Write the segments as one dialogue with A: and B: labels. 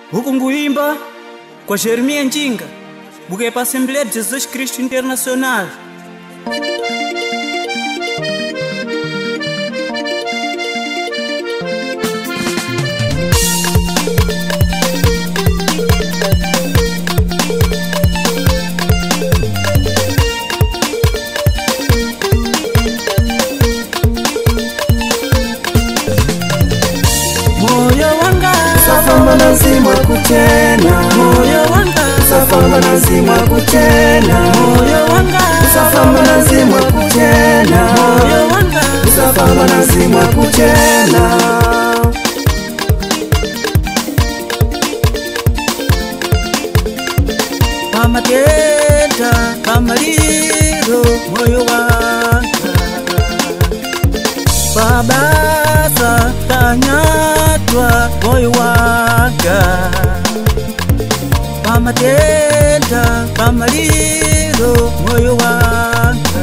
A: Huku nguimba kwa Jeremia Njinga buke pa Assembleia de Jesus Cristo Internacional.
B: Safamba lazima kutena
A: Moyo wanga
B: Safamba lazima kutena
A: moyo wanga
B: Safamba lazima kutena
A: moyo wanga
B: Safamba lazima kutena
A: pamatenda pamaliro moyo wanga babasa tanyatwa moyo wanga pamatenda pamaliro moyo wanga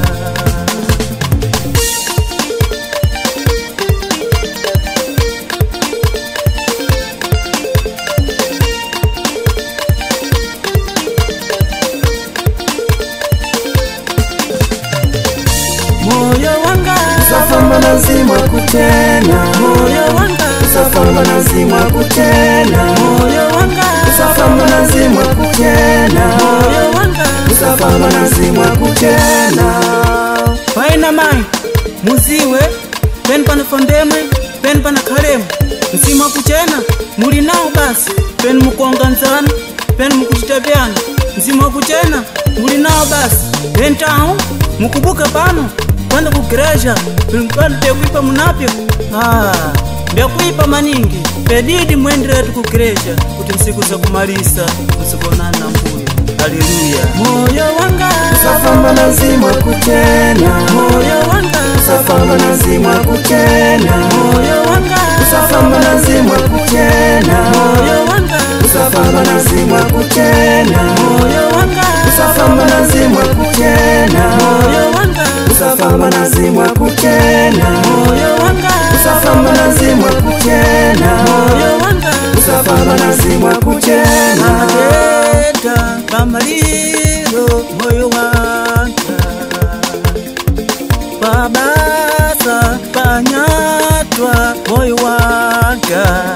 A: moyo wanga
B: Safamba lazima kutena
A: moyo wanga
B: Safamba lazima kutena
A: moyo wanga
B: Safamba lazima kutena
A: moyo wanga
B: Safamba lazima kutena
A: paina mai muziwe pen pana fondemwe pen pana khalemu msima kuchena muli nao basi pen mukonganzana pen mukuchitabyana msima kuchena muli nao basi pen tahu mukubuka pano panda kugereja pano tekuipa munapyo mbyakuipa maningi pedidi mwenderetu kugereja kuti msiku za kumalisa msikonana na mbuyo. Haleluya. Moyo wanga
B: Safamba lazima kutena
A: moyo wanga
B: Safamba lazima kutena
A: moyo wanga
B: Safamba lazima kutena
A: moyo wanga
B: Safamba lazima kutena
A: moyo wanga
B: Safamba lazima kutena
A: moyo wanga
B: Safamba lazima kutena
A: moyo wanga
B: Safamba lazima kutena
A: moyo wanga
B: Safamba lazima kutena
A: pamatenda pamaliro moyo wanga babasa panyatwa moyo wanga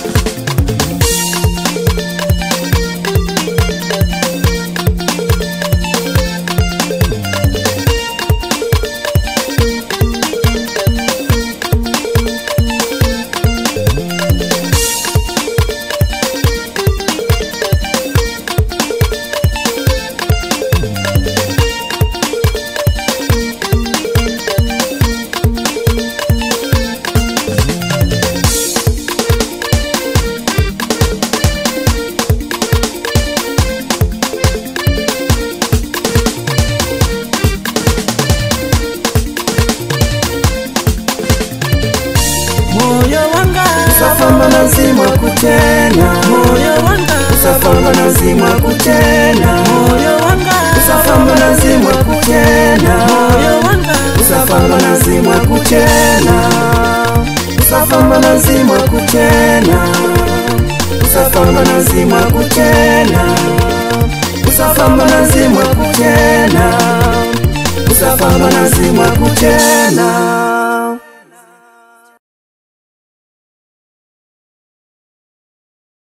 A: moyo wanga
B: Safamba lazima kutena
A: moyo wanga
B: Safamba lazima kutena
A: moyo wanga
B: Safamba lazima kutena
A: moyo wanga
B: Safamba lazima kutena Safamba lazima kutena Safamba lazima kutena Safamba lazima kutena Safamba lazima kutena